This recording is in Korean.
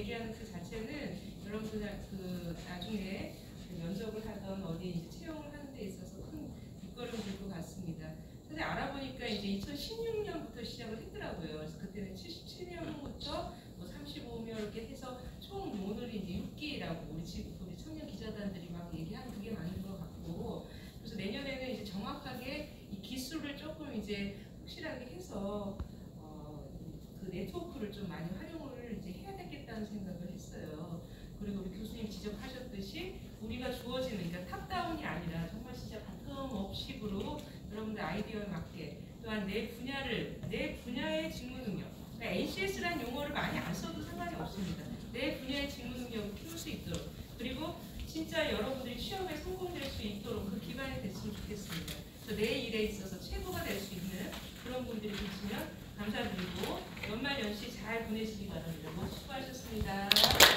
얘기하는 그 자체는 여러분들 그 나중에 면접을 하던 어디 이제 채용을 하는 데 있어서 큰 밑거름이 될 것 같습니다. 사실 알아보니까 이제 2016년부터 시작을 했더라고요. 그래서 그때는 77명부터 뭐 35명 이렇게 해서 총 오늘이 이제 6기라고 우리 청년 기자단들이 막 얘기하는 그게 맞는 것 같고, 그래서 내년에는 이제 정확하게 이 기술을 조금 이제 확실하게 해서 그 네트워크를 좀 많이 활용을 이제 해야 되겠다는 생각을 했어요. 그리고 우리 교수님 지적하셨듯이 우리가 주어지는, 그러니까 탑다운이 아니라 정말 진짜 바텀업식으로 여러분들 아이디어에 맞게, 또한 내 분야의 직무 능력, 그러니까 NCS라는 용어를 많이 안 써도 상관이 없습니다. 내 분야의 직무 능력을 키울 수 있도록, 그리고 진짜 여러분들이 취업에 성공될 수 있도록 그 기반이 됐으면 좋겠습니다. 그래서 내 일에 있어서 최고가 될 수 있는 그런 분들이 계시면 감사드리고 연말 연시 잘 보내시기 바랍니다. 모두 수고하셨습니다.